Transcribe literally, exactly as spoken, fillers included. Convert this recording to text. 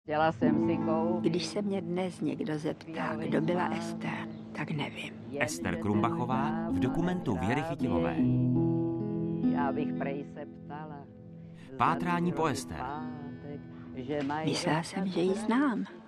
Chtěla jsem si koupit. Když se mě dnes někdo zeptá, kdo byla Ester, tak nevím. Ester Krumbachová v dokumentu Věry Chytilové. Abych prej se ptala. Pátrání po Ester. Myslela jsem, že ji znám.